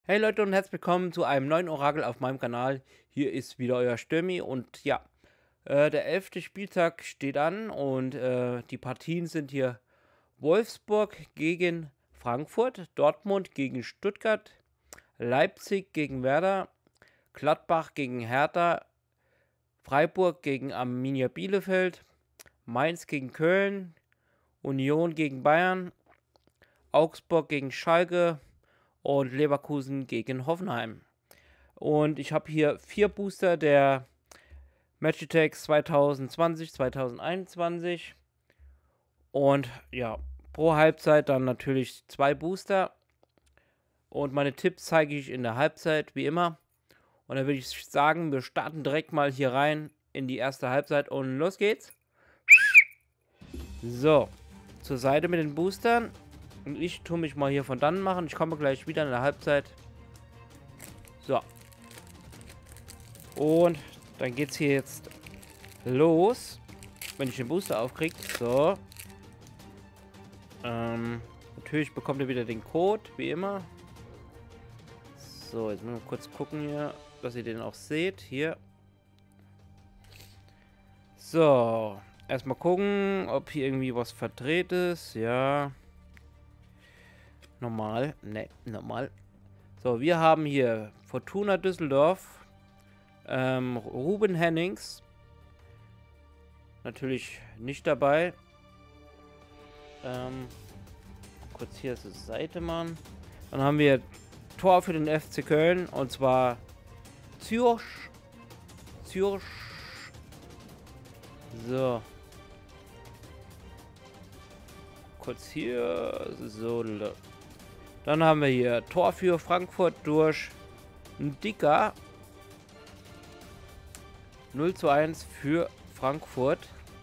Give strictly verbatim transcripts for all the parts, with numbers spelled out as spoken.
Hey Leute und herzlich willkommen zu einem neuen Orakel auf meinem Kanal. Hier ist wieder euer Stürmi und ja, äh, der elfte Spieltag steht an und äh, die Partien sind hier Wolfsburg gegen Frankfurt, Dortmund gegen Stuttgart, Leipzig gegen Werder, Gladbach gegen Hertha, Freiburg gegen Arminia Bielefeld, Mainz gegen Köln, Union gegen Bayern, Augsburg gegen Schalke und Leverkusen gegen Hoffenheim. Und ich habe hier vier Booster der Magitex zwanzig zwanzig, zwanzig einundzwanzig. Und ja, pro Halbzeit dann natürlich zwei Booster. Und meine Tipps zeige ich in der Halbzeit, wie immer. Und dann würde ich sagen, wir starten direkt mal hier rein in die erste Halbzeit und los geht's. So, zur Seite mit den Boostern. Und ich tue mich mal hier von dann machen. Ich komme gleich wieder in der Halbzeit. So. Und dann geht's hier jetzt los. Wenn ich den Booster aufkriege. So. Ähm, natürlich bekommt ihr wieder den Code, wie immer. So, jetzt müssen wir kurz gucken hier, dass ihr den auch seht. Hier. So. Erstmal gucken, ob hier irgendwie was verdreht ist. Ja. Normal. Ne, normal. So, wir haben hier Fortuna Düsseldorf. Ähm, Ruben Hennings. Natürlich nicht dabei. Ähm, kurz hier zur Seite machen. Dann haben wir Tor für den F C Köln. Und zwar Zürich. Zürich. So. Kurz hier. So. Dann haben wir hier Tor für Frankfurt durch Dicker. null zu eins für Frankfurt.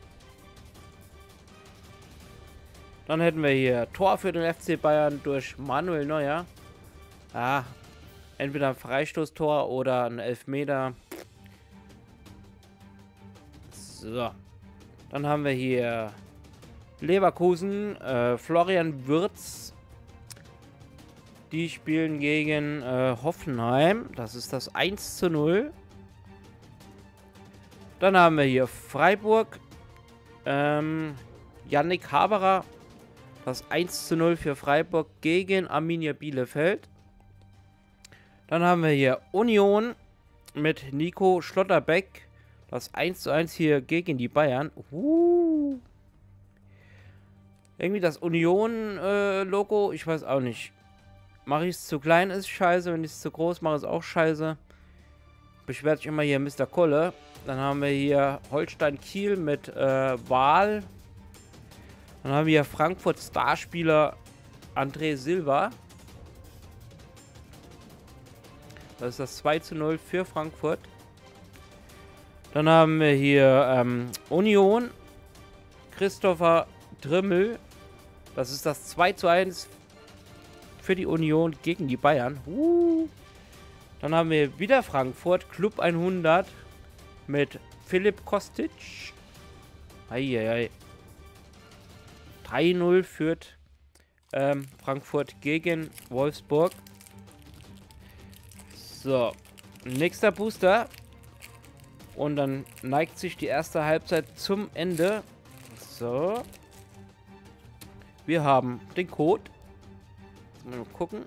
Dann hätten wir hier Tor für den F C Bayern durch Manuel Neuer. Ah, entweder ein Freistoßtor oder ein Elfmeter. So. Dann haben wir hier Leverkusen, äh, Florian Wirtz. Die spielen gegen äh, Hoffenheim. Das ist das eins zu null. Dann haben wir hier Freiburg. Ähm, Yannick Haberer. Das eins zu null für Freiburg gegen Arminia Bielefeld. Dann haben wir hier Union mit Nico Schlotterbeck. Das eins zu eins hier gegen die Bayern. Uh. Irgendwie das Union-Logo, äh, ich weiß auch nicht. Mache ich es zu klein, ist scheiße. Wenn ich es zu groß mache, ist auch scheiße. Beschwert sich immer hier Mister Kolle. Dann haben wir hier Holstein Kiel mit äh, Wahl. Dann haben wir hier Frankfurt Starspieler André Silva. Das ist das zwei zu null für Frankfurt. Dann haben wir hier ähm, Union. Christopher Drimmel. Das ist das zwei zu eins für die Union gegen die Bayern. Uh. Dann haben wir wieder Frankfurt. Club hundert mit Philipp Kostic. Eieiei. drei null führt ähm, Frankfurt gegen Wolfsburg. So. Nächster Booster. Und dann neigt sich die erste Halbzeit zum Ende. So. Wir haben den Code. Mal gucken.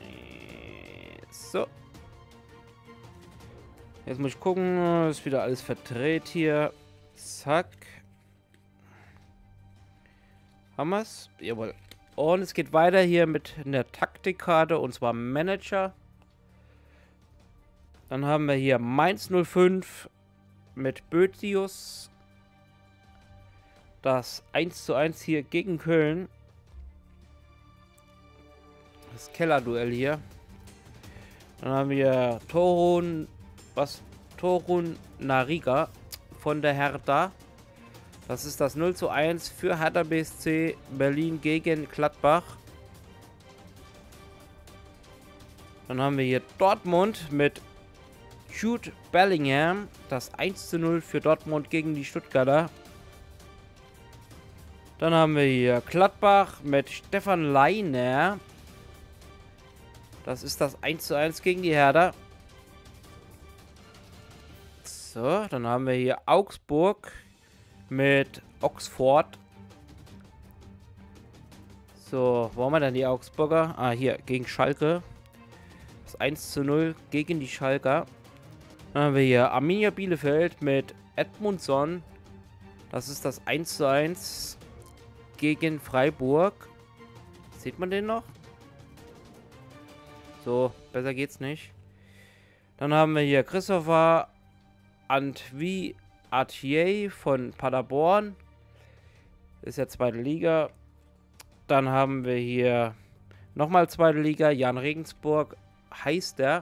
So. Jetzt muss ich gucken. Ist wieder alles verdreht hier. Zack. Haben wir es? Jawohl. Und es geht weiter hier mit der Taktikkarte. Und zwar Manager. Dann haben wir hier Mainz null fünf mit Bötius. Das eins zu eins hier gegen Köln. Das Kellerduell hier. Dann haben wir Torun, was? Torun Nariga von der Hertha. Das ist das null zu eins für Hertha B S C Berlin gegen Gladbach. Dann haben wir hier Dortmund mit Jude Bellingham. Das eins zu null für Dortmund gegen die Stuttgarter. Dann haben wir hier Gladbach mit Stefan Leiner. Das ist das eins zu eins gegen die Hertha. So, dann haben wir hier Augsburg mit Oxford. So, wo haben wir denn die Augsburger? Ah, hier, gegen Schalke. Das eins zu null gegen die Schalker. Dann haben wir hier Arminia Bielefeld mit Edmundsson. Das ist das eins zu eins gegen Freiburg. Sieht man den noch? So, besser geht's nicht. Dann haben wir hier Christopher Antwi Atier von Paderborn. Ist ja zweite Liga. Dann haben wir hier nochmal zweite Liga. Jan Regensburg heißt der.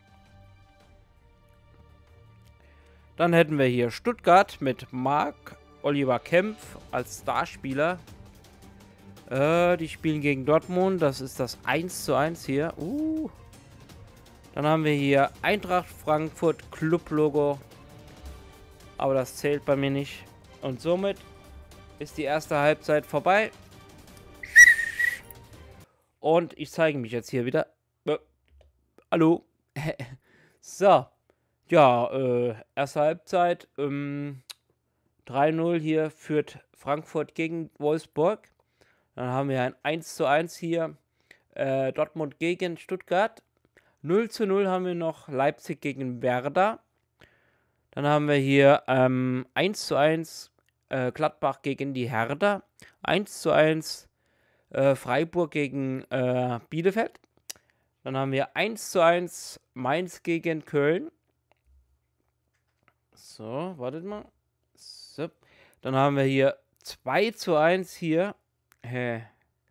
Dann hätten wir hier Stuttgart mit Marc Oliver Kempf als Starspieler. Äh, die spielen gegen Dortmund. Das ist das eins zu eins hier. Uh. Dann haben wir hier Eintracht Frankfurt Club-Logo. Aber das zählt bei mir nicht. Und somit ist die erste Halbzeit vorbei. Und ich zeige mich jetzt hier wieder. Äh, hallo. So. Ja, äh, erste Halbzeit. Ähm, drei null hier führt Frankfurt gegen Wolfsburg. Dann haben wir ein eins zu eins hier. Äh, Dortmund gegen Stuttgart. null zu null haben wir noch Leipzig gegen Werder. Dann haben wir hier ähm, eins zu eins äh, Gladbach gegen die Hertha. eins zu eins äh, Freiburg gegen äh, Bielefeld. Dann haben wir eins zu eins Mainz gegen Köln. So, wartet mal. So. Dann haben wir hier zwei zu eins hier. Hä?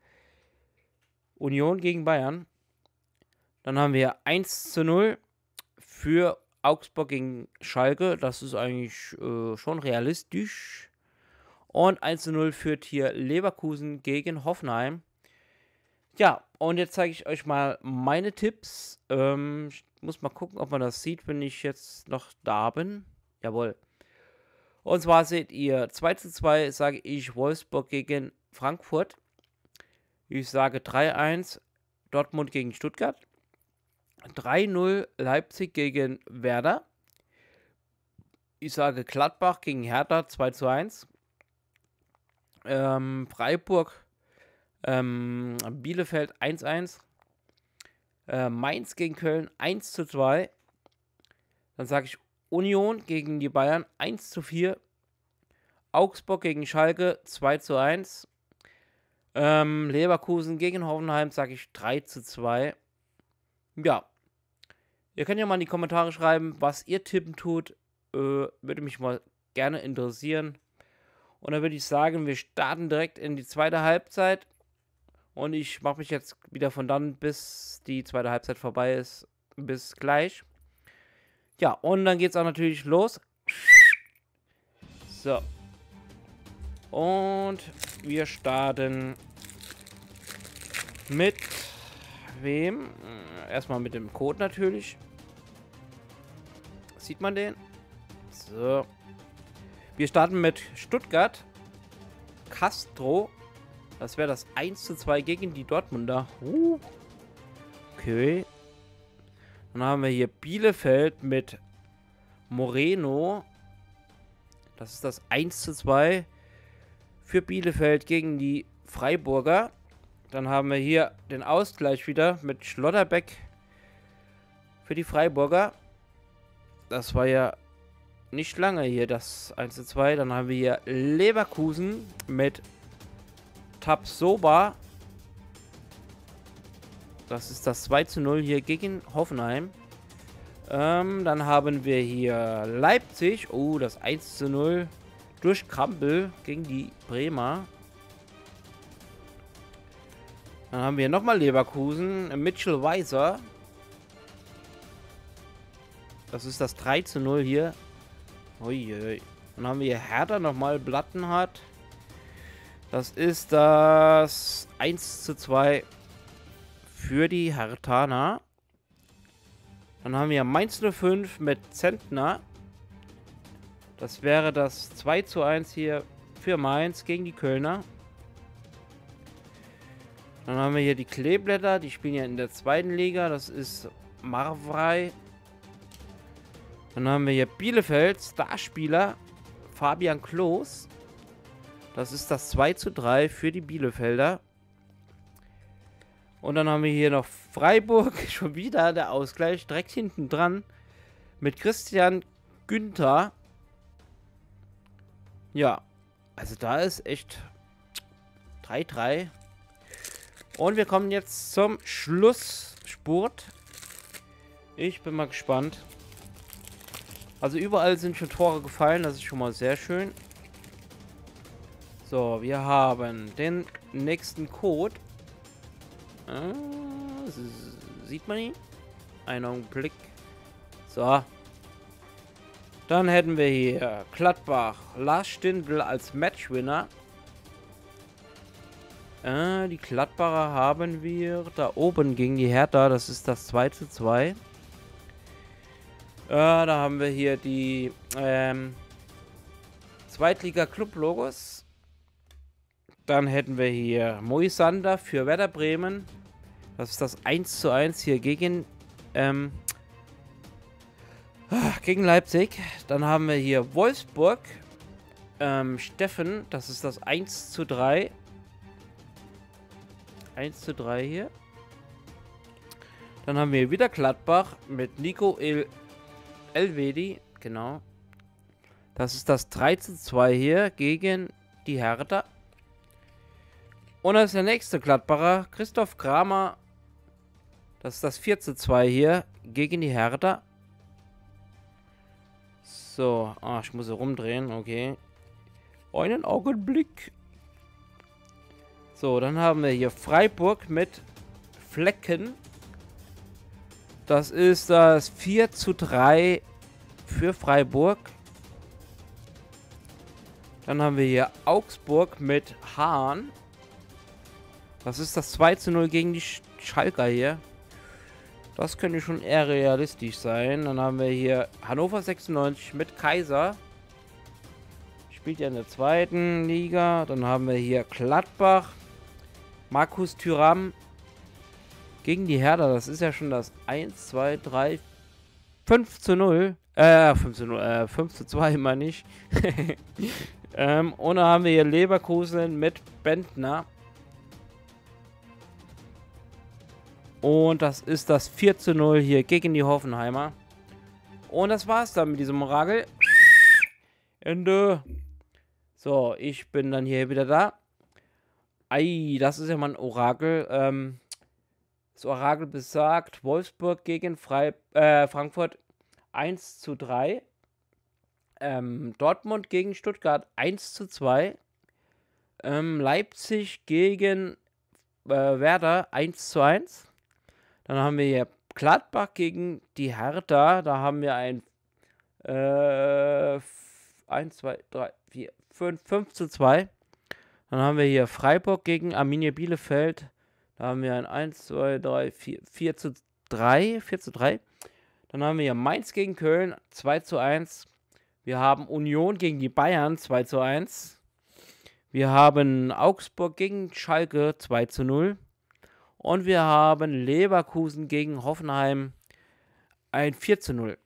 Union gegen Bayern. Dann haben wir eins zu null für Augsburg gegen Schalke. Das ist eigentlich äh, schon realistisch. Und eins zu null führt hier Leverkusen gegen Hoffenheim. Ja, und jetzt zeige ich euch mal meine Tipps. Ähm, ich muss mal gucken, ob man das sieht, wenn ich jetzt noch da bin. Jawohl. Und zwar seht ihr zwei zu zwei, sage ich Wolfsburg gegen Frankfurt. Ich sage drei eins Dortmund gegen Stuttgart. drei null Leipzig gegen Werder. Ich sage Gladbach gegen Hertha zwei zu eins. Ähm, Freiburg, ähm, Bielefeld eins eins. Äh, Mainz gegen Köln eins zu zwei. Dann sage ich Union gegen die Bayern eins zu vier. Augsburg gegen Schalke zwei zu eins. Ähm, Leverkusen gegen Hoffenheim sage ich drei zu zwei. Ja. Ihr könnt ja mal in die Kommentare schreiben, was ihr tippen tut. Äh, würde mich mal gerne interessieren. Und dann würde ich sagen, wir starten direkt in die zweite Halbzeit. Und ich mache mich jetzt wieder von dann, bis die zweite Halbzeit vorbei ist. Bis gleich. Ja, und dann geht es auch natürlich los. So. Und wir starten mit wem? Erstmal mit dem Code natürlich. Sieht man den? So. Wir starten mit Stuttgart. Castro. Das wäre das eins zu zwei gegen die Dortmunder. Uh. Okay. Dann haben wir hier Bielefeld mit Moreno. Das ist das eins zu zwei für Bielefeld gegen die Freiburger. Dann haben wir hier den Ausgleich wieder mit Schlotterbeck für die Freiburger. Das war ja nicht lange hier, das eins zu zwei. Dann haben wir hier Leverkusen mit Tapsoba. Das ist das zwei zu null hier gegen Hoffenheim. Ähm, dann haben wir hier Leipzig. Oh, das eins zu null durch Krampel gegen die Bremer. Dann haben wir nochmal Leverkusen. Mitchell Weiser. Das ist das drei zu null hier. Uiui. Dann haben wir hier Hertha nochmal Plattenhardt. Das ist das eins zu zwei für die Herthaner. Dann haben wir Mainz null fünf mit Zentner. Das wäre das zwei zu eins hier für Mainz gegen die Kölner. Dann haben wir hier die Kleeblätter, die spielen ja in der zweiten Liga. Das ist Marvrei. Dann haben wir hier Bielefeld, Starspieler, Fabian Klos. Das ist das zwei zu drei für die Bielefelder. Und dann haben wir hier noch Freiburg, schon wieder der Ausgleich, direkt hinten dran. Mit Christian Günther. Ja, also da ist echt drei drei. Und wir kommen jetzt zum Schlussspurt. Ich bin mal gespannt. Also überall sind schon Tore gefallen, das ist schon mal sehr schön. So, wir haben den nächsten Code. Ah, sieht man ihn? Einen Augenblick. So. Dann hätten wir hier Gladbach, Lars Stindl als Matchwinner. Äh, die Gladbacher haben wir da oben gegen die Hertha. Das ist das zwei zu zwei. Äh, da haben wir hier die ähm, Zweitliga-Club-Logos. Dann hätten wir hier Moisander für Werder Bremen. Das ist das eins zu eins hier gegen, ähm, gegen Leipzig. Dann haben wir hier Wolfsburg. Ähm, Steffen, das ist das eins zu drei. eins zu drei hier. Dann haben wir wieder Gladbach mit Nico El Elvedi. Genau. Das ist das drei zu zwei hier gegen die Hertha. Und das ist der nächste Gladbacher, Christoph Kramer. Das ist das vier zu zwei hier gegen die Hertha. So, ah, ich muss hier rumdrehen, okay. Einen Augenblick. So, dann haben wir hier Freiburg mit Flecken. Das ist das vier zu drei für Freiburg. Dann haben wir hier Augsburg mit Hahn. Das ist das zwei zu null gegen die Sch Schalker hier. Das könnte schon eher realistisch sein. Dann haben wir hier Hannover sechsundneunzig mit Kaiser. Spielt ja in der zweiten Liga. Dann haben wir hier Gladbach. Markus Thuram gegen die Hertha. Das ist ja schon das eins, zwei, drei, fünf zu null. Äh, fünf zu null. Äh, fünf zu zwei meine ich. ähm, und dann haben wir hier Leverkusen mit Bentner. Und das ist das vier zu null hier gegen die Hoffenheimer. Und das war's dann mit diesem Orakel. Ende. So, ich bin dann hier wieder da. Ei, das ist ja mal ein Orakel. Ähm, das Orakel besagt, Wolfsburg gegen Frei äh, Frankfurt eins zu drei. Ähm, Dortmund gegen Stuttgart eins zu zwei. Ähm, Leipzig gegen äh, Werder eins zu eins. Dann haben wir hier Gladbach gegen die Hertha. Da haben wir ein äh, eins, zwei, drei, vier, fünf, fünf zu zwei. Dann haben wir hier Freiburg gegen Arminia Bielefeld. Da haben wir ein eins, zwei, drei, vier, vier zu drei. vier zu drei. Dann haben wir hier Mainz gegen Köln zwei zu eins. Wir haben Union gegen die Bayern zwei zu eins. Wir haben Augsburg gegen Schalke zwei zu null. Und wir haben Leverkusen gegen Hoffenheim ein vier zu null.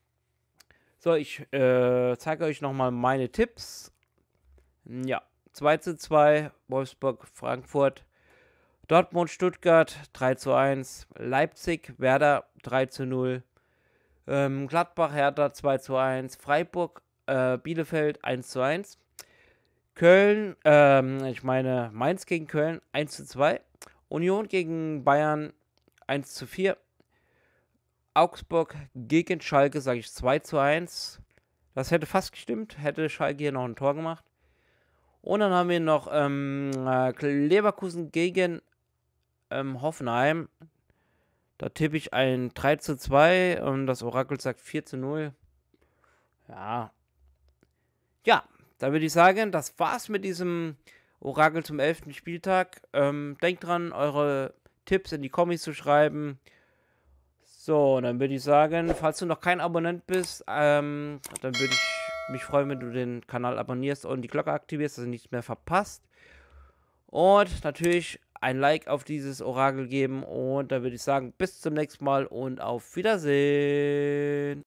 So, ich äh, zeige euch nochmal meine Tipps. Ja, zwei zu zwei, Wolfsburg, Frankfurt, Dortmund, Stuttgart drei zu eins, Leipzig, Werder drei zu null, ähm, Gladbach, Hertha zwei zu eins, Freiburg, äh, Bielefeld eins zu eins, Köln, ähm, ich meine Mainz gegen Köln eins zu zwei, Union gegen Bayern eins zu vier. Augsburg gegen Schalke, sage ich zwei zu eins. Das hätte fast gestimmt. Hätte Schalke hier noch ein Tor gemacht. Und dann haben wir noch ähm, Leverkusen gegen ähm, Hoffenheim. Da tippe ich ein drei zu zwei. Und das Orakel sagt vier zu null. Ja. Ja, da würde ich sagen, das war's mit diesem Orakel zum elften Spieltag. Ähm, denkt dran, eure Tipps in die Kommis zu schreiben. So, dann würde ich sagen, falls du noch kein Abonnent bist, ähm, dann würde ich mich freuen, wenn du den Kanal abonnierst und die Glocke aktivierst, dass du nichts mehr verpasst. Und natürlich ein Like auf dieses Orakel geben und dann würde ich sagen, bis zum nächsten Mal und auf Wiedersehen.